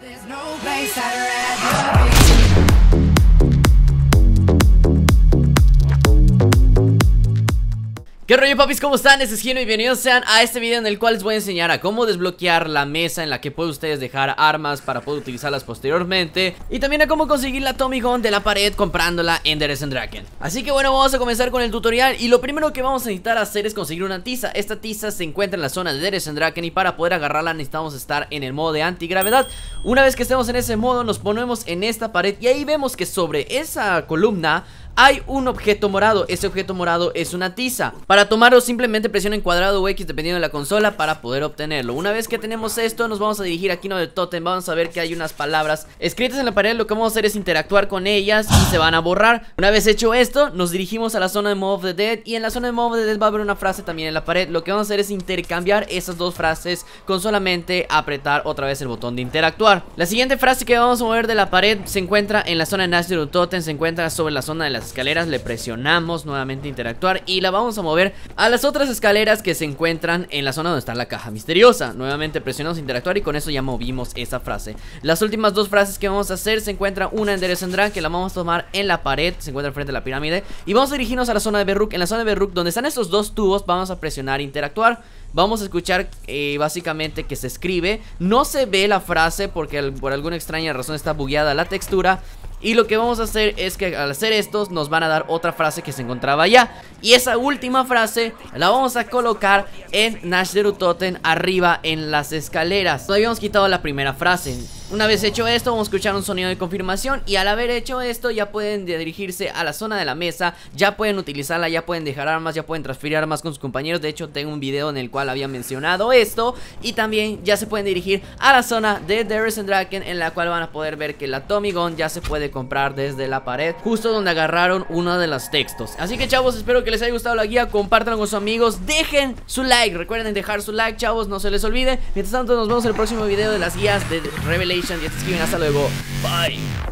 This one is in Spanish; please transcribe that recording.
¿Qué rollo, papis? ¿Cómo están? Este es Gino y bienvenidos sean a este video en el cual les voy a enseñar a cómo desbloquear la mesa en la que pueden ustedes dejar armas para poder utilizarlas posteriormente, y también a cómo conseguir la Tommy Gun de la pared comprándola en Der Draken. Así que bueno, vamos a comenzar con el tutorial y lo primero que vamos a necesitar hacer es conseguir una tiza. Esta tiza se encuentra en la zona de Der Draken y para poder agarrarla necesitamos estar en el modo de antigravedad. Una vez que estemos en ese modo nos ponemos en esta pared y ahí vemos que sobre esa columna hay un objeto morado. Ese objeto morado es una tiza. Para tomarlo simplemente presionen cuadrado o X dependiendo de la consola para poder obtenerlo. Una vez que tenemos esto nos vamos a dirigir aquí en el tótem. Vamos a ver que hay unas palabras escritas en la pared. Lo que vamos a hacer es interactuar con ellas y se van a borrar. Una vez hecho esto nos dirigimos a la zona de Mob of the Dead y en la zona de Mob of the Dead va a haber una frase también en la pared. Lo que vamos a hacer es intercambiar esas dos frases con solamente apretar otra vez el botón de interactuar. La siguiente frase que vamos a mover de la pared se encuentra en la zona de National Totem. Se encuentra sobre la zona de las escaleras, le presionamos nuevamente interactuar y la vamos a mover a las otras escaleras que se encuentran en la zona donde está la caja misteriosa. Nuevamente presionamos interactuar y con eso ya movimos esa frase. Las últimas dos frases que vamos a hacer se encuentra una en Der Draken, que la vamos a tomar en la pared, se encuentra frente a la pirámide, y vamos a dirigirnos a la zona de Berruk. En la zona de Berruk donde están estos dos tubos vamos a presionar interactuar. Vamos a escuchar básicamente que se escribe. No se ve la frase porque por alguna extraña razón está bugueada la textura. Y lo que vamos a hacer es que al hacer esto nos van a dar otra frase que se encontraba allá. Y esa última frase la vamos a colocar en National Totem arriba en las escaleras. Todavía habíamos quitado la primera frase. Una vez hecho esto vamos a escuchar un sonido de confirmación. Y al haber hecho esto ya pueden dirigirse a la zona de la mesa. Ya pueden utilizarla, ya pueden dejar armas, ya pueden transferir armas con sus compañeros. De hecho tengo un video en el cual había mencionado esto. Y también ya se pueden dirigir a la zona de Der Draken, en la cual van a poder ver que la Tommy Gun ya se puede comprar desde la pared, justo donde agarraron uno de los textos. Así que chavos, espero que les haya gustado la guía. Compártanlo con sus amigos, dejen su like, recuerden dejar su like, chavos, no se les olvide. Mientras tanto nos vemos en el próximo video de las guías de Revelation. Y hasta luego, bye.